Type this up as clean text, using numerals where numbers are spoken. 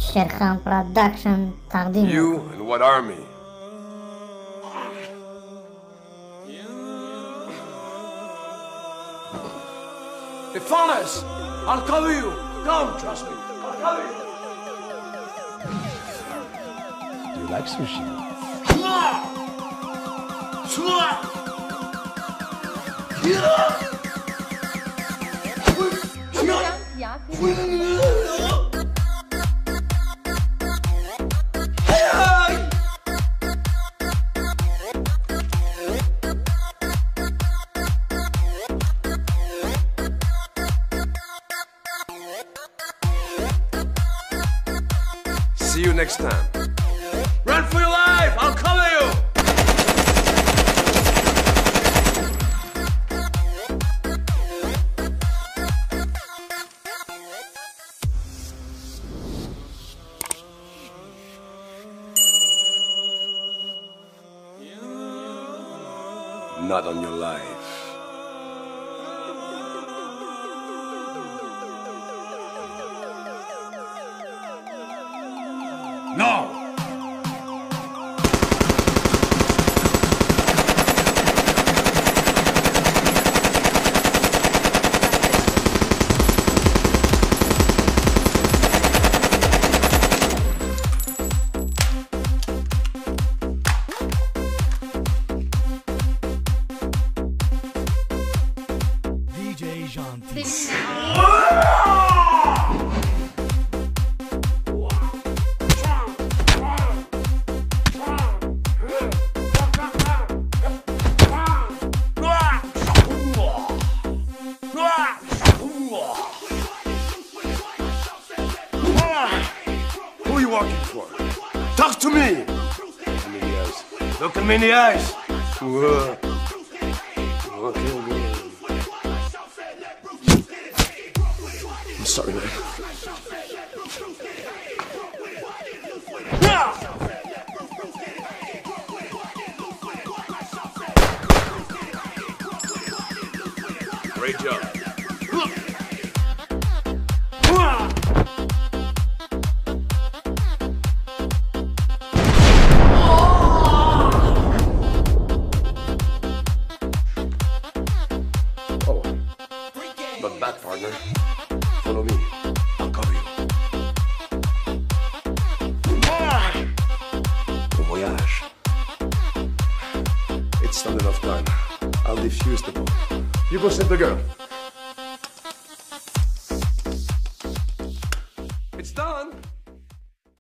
Sherkhan Production تقديم You and what army? They found us! I'll cover you! Come, trust me. I'll cover you! Do you like sushi? See you next time. Run for your life! I'll cover you! Not on your life. No! DJ Jant. Who are you working for? Talk to me! Look at me in the eyes. Okay, I'm sorry, man. Great job. Oh, but back, partner. Follow me. I'll cover you. Bon voyage. It's not enough time. I'll defuse the bomb. You go save the girl.